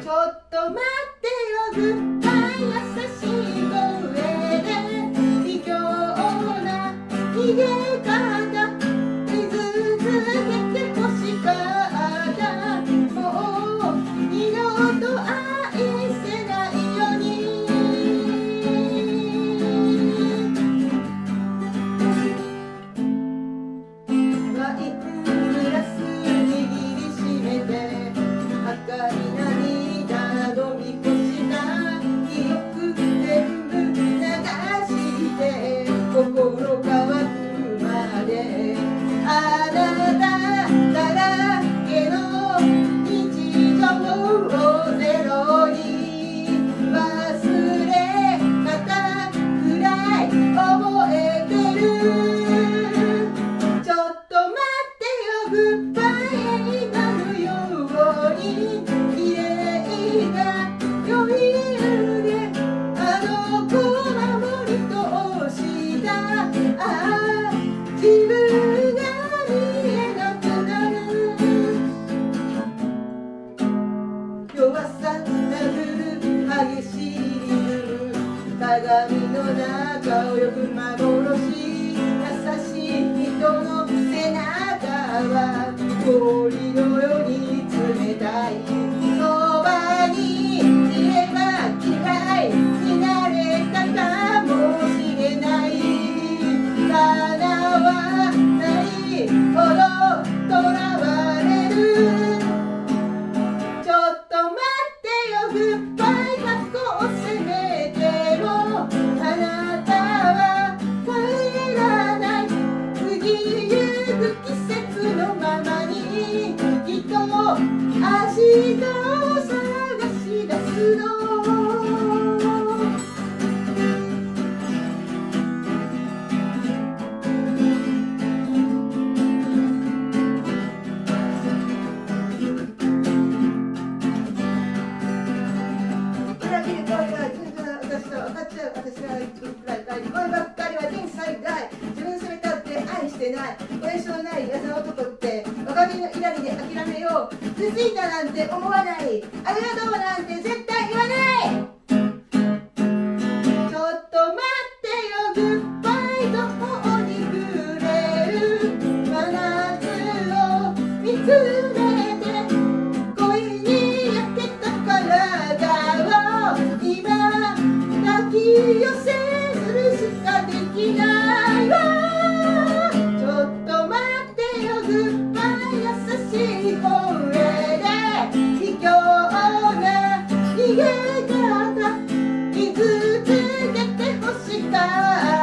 ちょっと待ってよグッバイ優しい声で卑怯な逃げ方傷つけて欲しかったもう二度と愛せないようにワイングラス握りしめて赤い涙飲み干した記憶全部流して心乾くまであなただらけの日常をゼロに忘れ方くらい覚えてるちょっと待ってよグッバイ映画のように綺麗な余裕であの子守り通した自分が見えなくなる弱さ殴る激しいリズム鏡の中をよく幻優しい人の背中は氷のように冷たいそばにいれば嫌いになれたかもしれない叶わないほど囚われるちょっと待ってよグッバイ学校を責めてもあなたは帰らない過ぎゆく季節のままにきっと明日を探し出すの裏切る声が純粋な私と分かっちゃう私が一分くらい声ばっかりは天才大自分責めたって愛してないこれしょうない嫌な男って若気の至りで諦めようつついたなんて思わないありがとうなんて絶対言わないちょっと待ってよグッバイと頬に触れる真夏を見つめて恋に焼けた体を今抱き寄せるしかできないわちょっと待ってよグッバイ優しい声で卑怯な逃げ方傷つけて欲しかった